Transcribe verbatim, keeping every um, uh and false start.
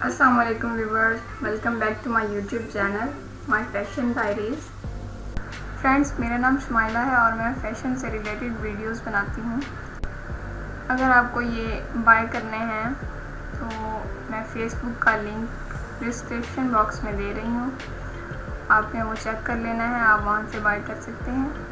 अस्सलाम वालेकुम viewers, welcome back to my YouTube channel my fashion diaries. Friends, मेरा नाम शुमाइला है और मैं फ़ैशन से रिलेटेड वीडियोस बनाती हूँ। अगर आपको ये बाय करने हैं तो मैं फ़ेसबुक का लिंक डिस्क्रिप्शन बॉक्स में दे रही हूँ, आपने वो चेक कर लेना है, आप वहाँ से बाय कर सकते हैं।